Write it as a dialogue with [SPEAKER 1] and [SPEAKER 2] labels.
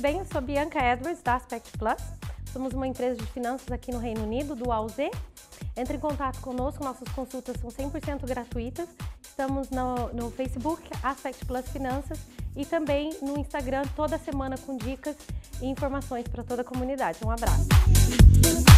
[SPEAKER 1] bem? Eu sou Bianca Edwards, da Aspect Plus. Somos uma empresa de finanças aqui no Reino Unido, do AUZ. Entre em contato conosco, nossas consultas são 100% gratuitas. Estamos no Facebook, Aspect Plus Finanças, e também no Instagram, toda semana com dicas e informações para toda a comunidade. Um abraço!